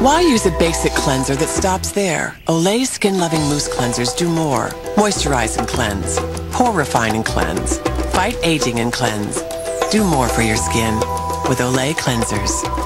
Why use a basic cleanser that stops there? Olay skin-loving mousse cleansers do more. Moisturize and cleanse. Pore refine and cleanse. Fight aging and cleanse. Do more for your skin with Olay cleansers.